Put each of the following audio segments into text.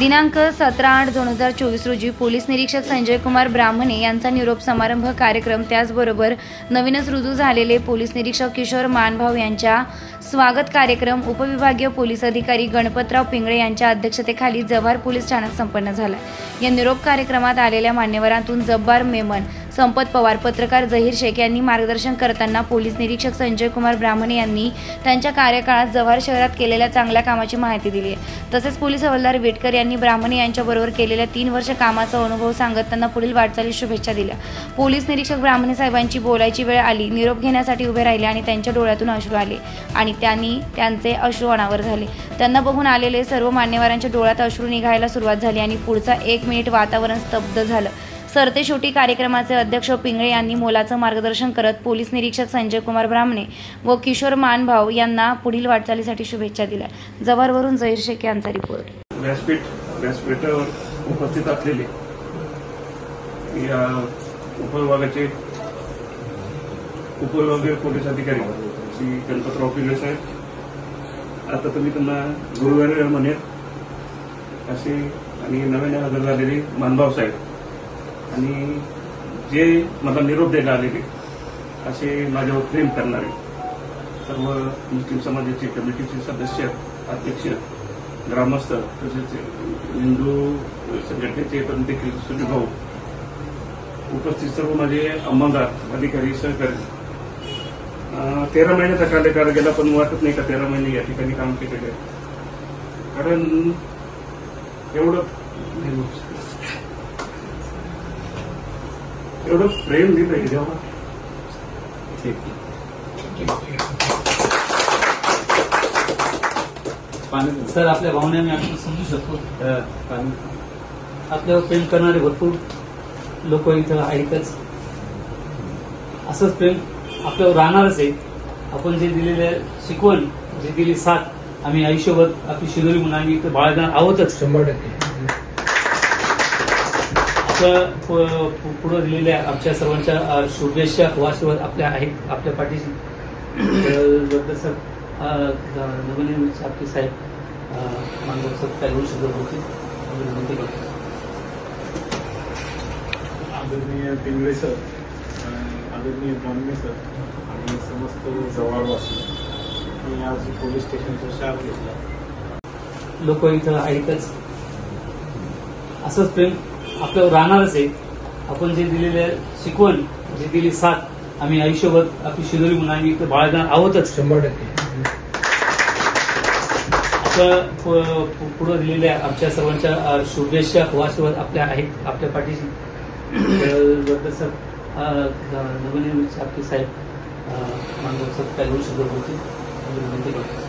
दिनांक 17/8/2024 रोजी पोलीस निरीक्षक संजय कुमार ब्राह्मणे यांचा निरोप समारंभ कार्यक्रम, त्याचबरोबर नवीनच रुजू झालेले पोलीस निरीक्षक किशोर मानभाव यांच्या स्वागत कार्यक्रम उपविभागीय पोलीस अधिकारी गणपतराव पिंगळे यांच्या अध्यक्षतेखाली जव्हार पोलीस ठाण्यात संपन्न झाला। या निरोप कार्यक्रमात आलेल्या मान्यवरांतून जब्बार मेमन, संपत पवार, पत्रकार जहीर शेख यांनी मार्गदर्शन करताना पोलीस निरीक्षक संजय कुमार ब्राह्मणे यांनी त्यांच्या कार्यकाळात जव्हार शहरात केलेल्या चांगल्या कामाची माहिती दिली आहे। तसेच पोलीस हवालदार वेटकर यांनी ब्राह्मणे यांच्याबरोबर केलेल्या 3 वर्ष कामाचा अनुभव सांगत त्यांना पुढील वाटचालीस शुभेच्छा दिल्या। पोलीस निरीक्षक ब्राह्मणे साहेबांची बोलायची वेळ आली, निरोप घेण्यासाठी उभे राहिले आणि त्यांच्या डोळ्यातून अश्रू आले आणि त्यांनी त्यांचे अश्रू अनावर झाले। त्यांना बघून आलेले सर्व मान्यवरांच्या डोळ्यात अश्रू निघायला सुरुवात झाली आणि पुढचा 1 मिनिट वातावरण स्तब्ध झालं। सरतेशेवटी कार्यक्रमाचे अध्यक्ष पिंगळे यांनी मोलाचं मार्गदर्शन करत पोलीस निरीक्षक संजय कुमार ब्राह्मणे व किशोर मानभाव यांना पुढील वाटचालीसाठी शुभेच्छा दिल्या। जव्हारवरून जहीर शेख यांचा रिपोर्ट। व्यासपीठावर उपस्थित असलेले या उपविभागाचे उपविभागीय पोलीस अधिकारी श्री गणपतराव पिंगळे साहेब, आता तुम्ही त्यांना गुरुवारी म्हणेल असे, आणि नवीन हजर झालेले मानभाव साहेब आणि जे मला निरोप द्यायला आलेले असे माझ्यावर प्रेम करणारे सर्व मुस्लिम समाजाचे कमिटीचे सदस्य, अध्यक्ष, ग्रामस्थ, तसेच हिंदू संघटनेचे पण देखील सुनीभाऊ, उपस्थित सर्व माझे अंमलदार, अधिकारी, सहकारी, 13 महिन्याचा कार्यकाळ गेला, पण वाटत नाही का 13 महिने या ठिकाणी काम केलेले आहे, कारण एवढं प्रेम दिलं जेव्हा सर, आपल्या भावना आम्ही समजू शकतो। आपल्यावर प्रेम करणारे भरपूर लोक इथं आहेतच, असंच प्रेम आपल्यावर राहणारच आहे। आपण जे दिलेले शिकवण, जे दिली साथ, आम्ही आयुष्यभर आपली शिदोरी म्हणून आम्ही इथं बाळगणार आहोतच 100%। पुढे दिलेल्या आमच्या सर्वांच्या शुभेच्छा व आशीर्वाद आपल्या आहेत, आपल्या पाठीशी। सर, नवीन आपले साहेब मानभाव सर काय होऊ शकत होते, विनंती करतो। आदरणीय पिंगळे सर, आदरणीय ब्राह्मणे सर आणि समस्त जव्हारवासी, मी आज पोलीस स्टेशनचा शाप घेतला। लोक इथं आहेतच, असंच प्रेम आपल्यावर राहणारच आहे। आपण जे दिलेले शिकवण, जे दिली साथ, आम्ही आयुष्यभर आपली शिदोरी म्हणून आम्ही इथं बाळगणार आहोतच 100%। पुढे दिलेल्या आमच्या सर्वांच्या शुभेच्छा व आशीर्वाद आपल्या आहेत, आपल्या पाठीशी। सर, नवीन आपले साहेब मानभाव सर काय होऊ शकत होते, विनंती करतो।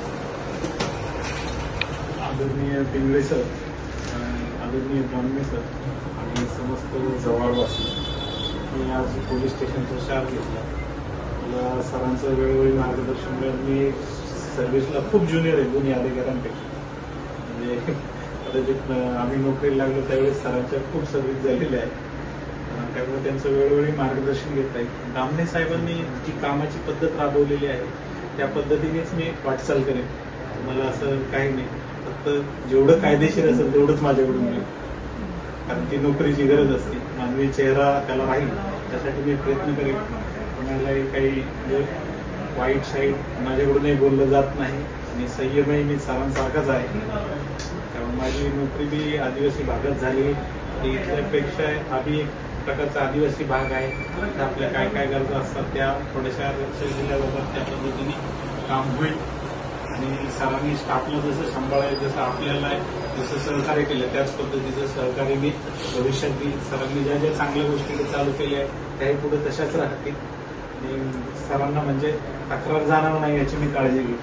आदरणीय पिंगळे सर, आदरणीय ब्राह्मणे सर आणि समस्त जव्हारवासी, मी आज पोलीस स्टेशनचा शाप घेतला। मला सरांचं वेळोवेळी मार्गदर्शन मिळेल। मी सर्व्हिसला खूप ज्युनियर आहे दोन्ही अधिकाऱ्यांपेक्षा, म्हणजे कदाचित आम्ही नोकरीला लागलो त्यावेळेस सरांच्या खूप सर्व्हिस झालेल्या आहे, त्यामुळे त्यांचं वेळोवेळी मार्गदर्शन घेता येईल। ब्राह्मणे साहेबांनी जी कामाची पद्धत राबवलेली आहे त्या पद्धतीनेच मी वाटचाल करेन। मला असं काही नाही, फक्त जेवढं कायदेशीर असेल तेवढंच माझ्याकडून मिळेल, कारण ती नोकरीची गरज असते। मानवी चेहरा त्याला राहील त्यासाठी मी प्रयत्न करेन। कोणालाही काही वाईट साईड माझ्याकडूनही बोललं जात नाही आणि संयमही मी सरांसारखाच आहे। त्यामुळे माझी नोकरी बी आदिवासी भागात झाली, इथल्यापेक्षा हा बी एक प्रकारचा आदिवासी भाग आहे। आपल्या काय काय गरजा असतात त्या थोड्याशा लक्ष दिल्याबाबत त्या पद्धतीने काम होईल। आणि सरांनी स्टाफला जसं सांभाळायचं, जसं आपल्याला जसं सहकार्य केलं त्याच पद्धतीचं सहकार्य मी भविष्यात देईल। सरांनी ज्या ज्या चांगल्या गोष्टी चालू केल्या आहेत त्याही पुढे तशाच राहतील आणि सरांना म्हणजे तक्रार जाणार नाही याची मी काळजी घेईन।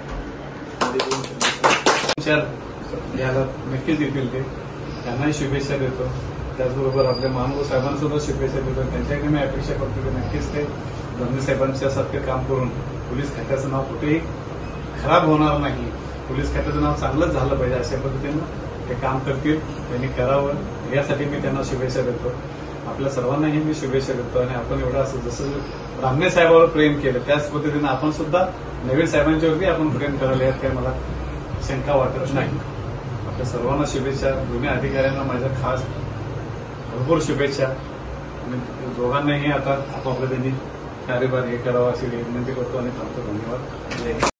याला नक्कीच देतील ते, त्यांनाही शुभेच्छा देतो। त्याचबरोबर आपल्या मानभाव साहेबांना सुद्धा शुभेच्छा देतो। त्यांच्याकडे मी अपेक्षा करतो की नक्कीच ते ब्राह्मणे साहेबांच्या सारखे काम करून पोलीस खात्याचं नाव कुठेही खराब होणार नाही, पोलीस खात्याचं नाव चांगलंच झालं पाहिजे अशा पद्धतीनं ते काम करतील, त्यांनी करावं यासाठी मी त्यांना शुभेच्छा देतो। आपल्या सर्वांनाही मी शुभेच्छा देतो आणि आपण एवढं असं जसं ब्राह्मणे साहेबांवर प्रेम केलं त्याच पद्धतीनं आपण सुद्धा नवीन साहेबांच्यावरती आपण प्रेम करायला यात काही मला शंका वाटत नाही। तर सर्वांना शुभेच्छा. दोन्ही अधिकाऱ्यांना माझ्या खास भरपूर शुभेच्छा. आणि दोघांनाही आता आपापलं त्यांनी कार्यभार हे करावं अशी विनंती करतो आणि थांबतो. धन्यवाद.